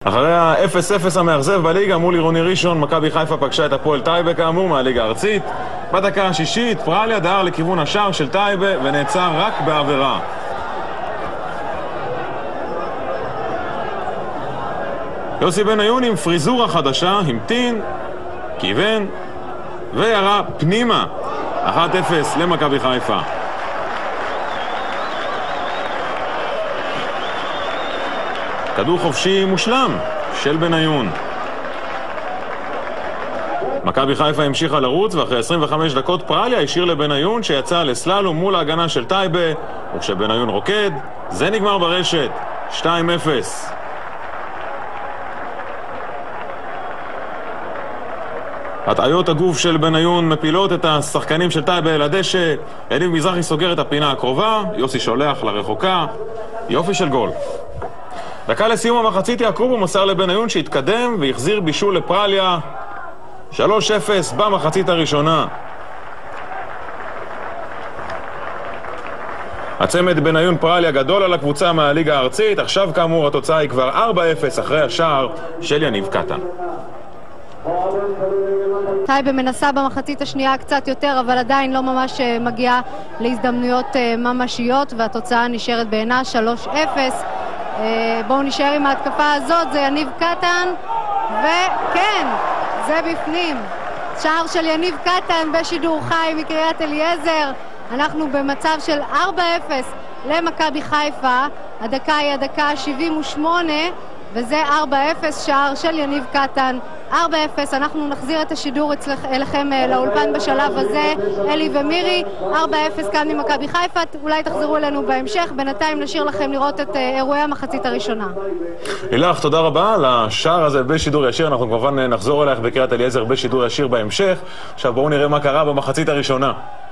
אחרי ה-0-0 המאכזב בליגה מול עירוני ראשון, מכבי חיפה פגשה את הפועל טייבה כאמור מהליגה הארצית. בדקה השישית פרליה דהר לכיוון השער של טייבה ונעצר רק בעבירה. יוסי בניון עם פריזורה חדשה, המתין, כיוון וירה פנימה. 1-0 למכבי חיפה. כדור חופשי מושלם של בניון. מכבי חיפה המשיכה לרוץ, ואחרי 25 דקות פרליה השאיר לבניון שיצא לסללום מול ההגנה של טייבה, וכשבניון רוקד זה נגמר ברשת 2-0. הטעיות הגוף של בניון מפילות את השחקנים של טייבה אל הדשא. יניב מזרחי סוגר את הפינה הקרובה, יוסי שולח לרחוקה, יופי של גול. דקה לסיום המחצית יעקובו מסר לבניון שהתקדם והחזיר בישול לפרליה. 3-0 במחצית הראשונה. הצמד בניון פרליה גדול על הקבוצה מהליגה הארצית. עכשיו כאמור התוצאה היא כבר 4-0 אחרי השער של יניב קטן. טייבה מנסה במחצית השנייה קצת יותר, אבל עדיין לא ממש מגיעה להזדמנויות ממשיות, והתוצאה נשארת בעינה 3-0. בואו נשאר עם ההתקפה הזאת, זה יניב קטן, וכן, זה בפנים. שער של יניב קטן בשידור חי מקריית אליעזר. אנחנו במצב של 4-0 למכבי חיפה. הדקה היא הדקה 78, וזה 4-0, שער של יניב קטן. 4-0, אנחנו נחזיר את השידור אליכם לאולפן בשלב הזה, אלי ומירי. 4-0 כאן ממכבי חיפה, אולי תחזרו אלינו בהמשך. בינתיים נשאיר לכם לראות את אירועי המחצית הראשונה. אילך, תודה רבה על השער הזה בשידור ישיר. אנחנו כמובן נחזור אלייך בקריית אליעזר בשידור ישיר בהמשך. עכשיו בואו נראה מה קרה במחצית הראשונה.